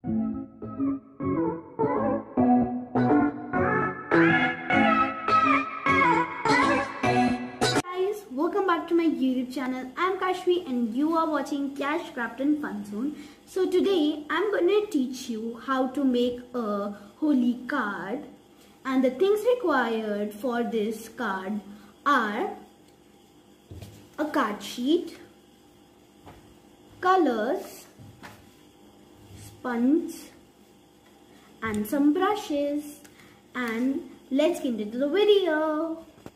Welcome back to my YouTube channel. I'm Kashvi and you are watching Cash Craft and Fun Zone. So today I'm going to teach you how to make a Holi card, and the things required for this card are a card sheet, colors, sponge and some brushes, and let's get into the video.